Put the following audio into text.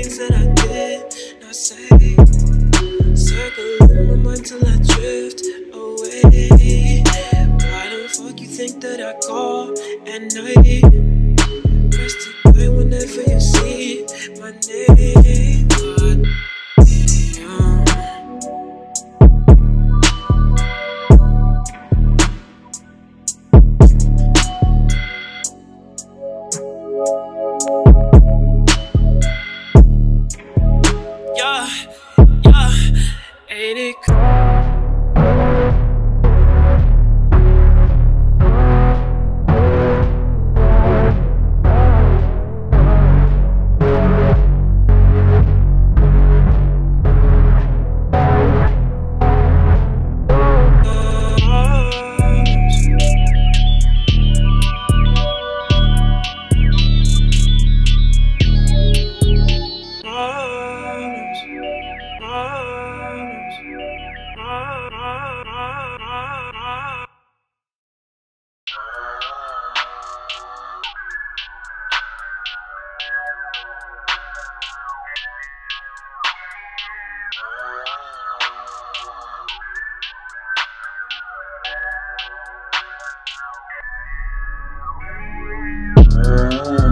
things that I did not say. Circle in my mind till I drift away. Why the fuck you think that I call at night? Press to play whenever you see my name. Ain't it cool? Uh-huh.